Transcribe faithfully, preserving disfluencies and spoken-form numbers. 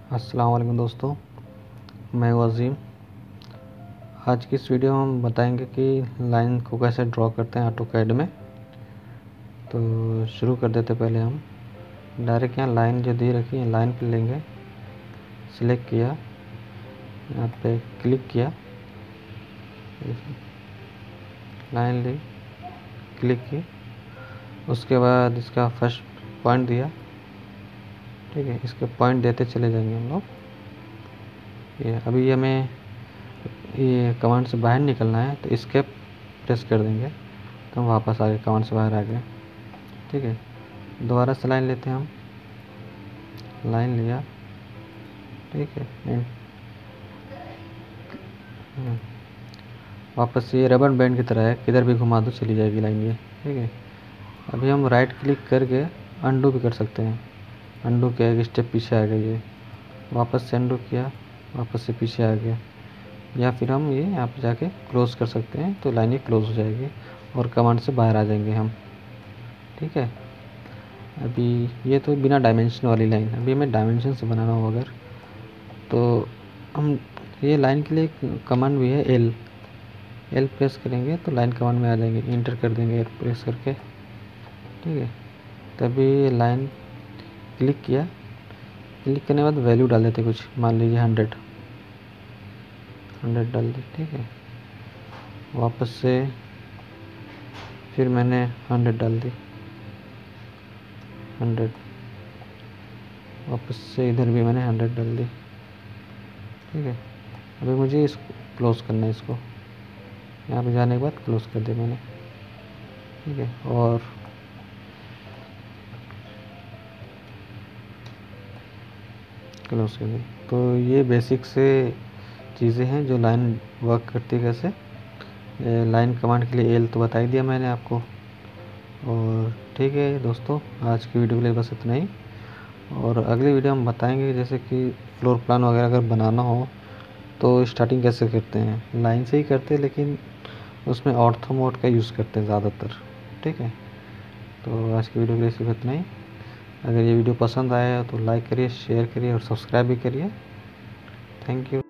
अस्सलाम वालेकुम दोस्तों, मैं वज़ीम। आज की इस वीडियो में हम बताएंगे कि लाइन को कैसे ड्रॉ करते हैं ऑटोकैड में। तो शुरू कर देते। पहले हम डायरेक्ट यहाँ लाइन जो दी रखी है लाइन पे लेंगे, सिलेक्ट किया, यहाँ पे क्लिक किया, लाइन ली, क्लिक की, उसके बाद इसका फर्स्ट पॉइंट दिया। ठीक है, इसके पॉइंट देते चले जाएंगे हम लोग। ये अभी हमें ये कमांड से बाहर निकलना है तो एस्केप प्रेस कर देंगे तो हम वापस आ गए, कमांड से बाहर आ गए। ठीक है, दोबारा से लाइन लेते हैं हम, लाइन लिया। ठीक है, वापस ये रबर बैंड की तरह है, किधर भी घुमा दो चली जाएगी लाइन ये। ठीक है, अभी हम राइट क्लिक करके अंडू भी कर सकते हैं। अंडू किया, एक स्टेप पीछे आ गई ये, वापस से अंडू किया, वापस से पीछे आ गया। या फिर हम ये यहाँ पे जाके क्लोज कर सकते हैं तो लाइन ये क्लोज हो जाएगी और कमांड से बाहर आ जाएंगे हम। ठीक है, अभी ये तो बिना डायमेंशन वाली लाइन। अभी हमें डायमेंशन से बनाना हो अगर, तो हम ये लाइन के लिए कमांड भी है, एल एल प्रेस करेंगे तो लाइन कमांड में आ जाएंगे, इंटर कर देंगे प्रेस करके। ठीक है, तभी लाइन क्लिक किया, क्लिक करने के बाद वैल्यू डाल देते कुछ, मान लीजिए हंड्रेड हंड्रेड डाल दी। ठीक है, वापस से फिर मैंने हंड्रेड डाल दी, हंड्रेड, वापस से इधर भी मैंने हंड्रेड डाल दी। ठीक है, अभी मुझे इसको क्लोज करना है, इसको यहाँ पे जाने के बाद क्लोज कर दिया मैंने। ठीक है, और क्लोज कर दी। तो ये बेसिक से चीज़ें हैं जो लाइन वर्क करती है कैसे। लाइन कमांड के लिए एल तो बता ही दिया मैंने आपको। और ठीक है दोस्तों, आज की वीडियो के लिए बस इतना ही, और अगली वीडियो हम बताएंगे जैसे कि फ्लोर प्लान वगैरह अगर बनाना हो तो स्टार्टिंग कैसे करते हैं। लाइन से ही करते हैं लेकिन उसमें ऑर्थो मोड का यूज़ करते हैं ज़्यादातर। ठीक है, तो आज की वीडियो के लिए सिर्फ इतना ही। अगर ये वीडियो पसंद आया तो लाइक करिए, शेयर करिए और सब्सक्राइब भी करिए। Thank you.